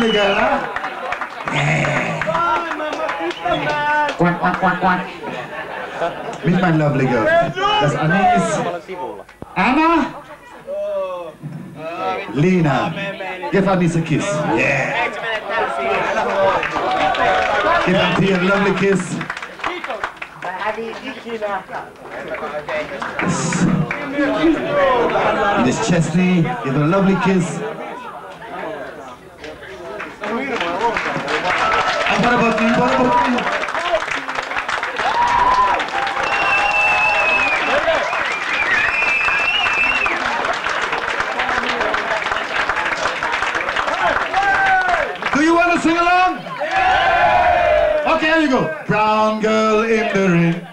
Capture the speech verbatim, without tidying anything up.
lovely girl, huh? Yeah. Quack, quack, quack, quack. Meet my lovely girl. That's Anise. Anna? Lena. Give Anise a kiss. Yeah. Give Auntie a lovely kiss. Miss Chesney, give her a lovely kiss. And what about you? What about you? Do you want to sing along? Okay, here you go. Brown girl in the rain.